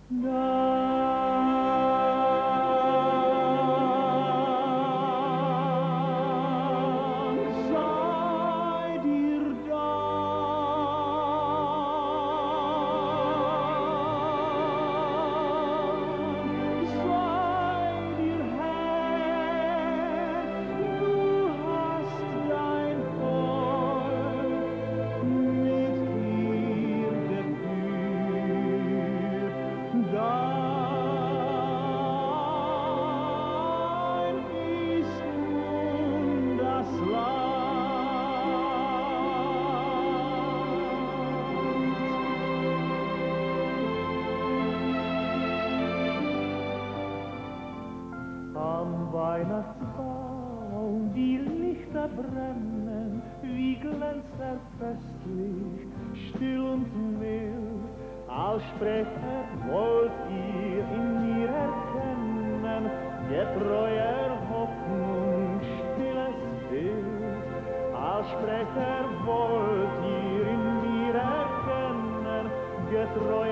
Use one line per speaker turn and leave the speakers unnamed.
Seid ihr da? Seid ihr Herr? Du hast dein Volk mit dir geführt. Dein ist nun das Am Weihnachtsbaum die Lichter brennen, wie glänzt er festlich, still und mild. Als Sprecher wollt ihr in mir erkennen, getreuer Hoffnung, stilles Bild. Als Sprecher wollt ihr in mir erkennen, getreuer